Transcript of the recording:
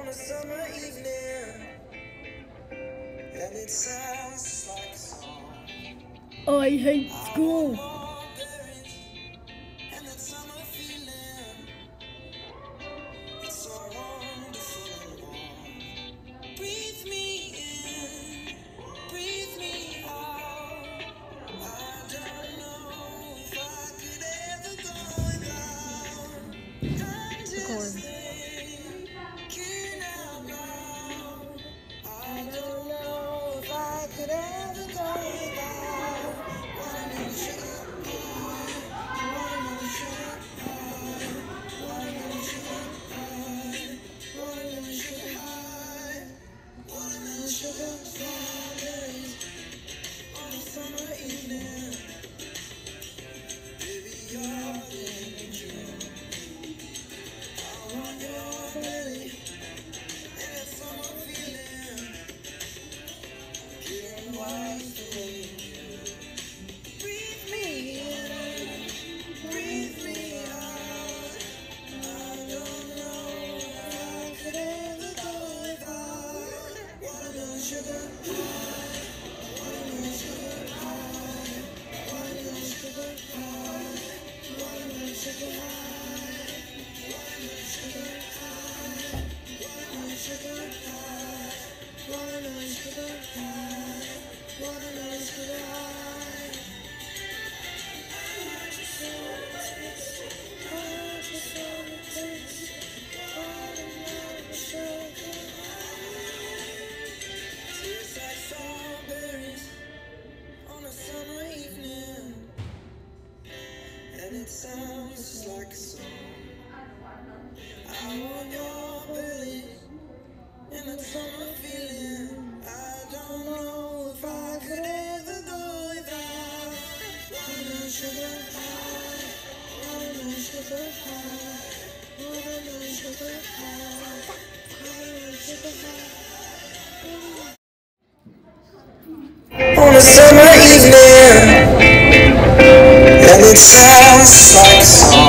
on a summer evening, and it sounds like a song. I hate school. And that summer feeling, it's so wonderful and warm. Breathe me in, breathe me out. I don't know if I could ever go without. I'm just thinking out loud. I don't know if I could ever go without. Watermelon sugar high, watermelon sugar high, watermelon sugar high, watermelon sugar high, watermelon sugar strawberries on a summer evening. Baby, you're the angel. I want your belly and that summer feeling. Getting wise the way you do. Breathe me in, breathe me out. I don't know if I could ever go without. Watermelon sugar high, watermelon sugar high, watermelon sugar high, watermelon sugar high, watermelon sugar high, watermelon sugar high, watermelon sugar high, watermelon sugar high. Tastes like strawberries on a summer evening, and it sounds just like a song. I want your belly and that summer feeling. I don't know if I could ever go without. Watermelon sugar high, watermelon sugar high, watermelon sugar high, watermelon sugar high. On a summer evening, and it sounds like a song.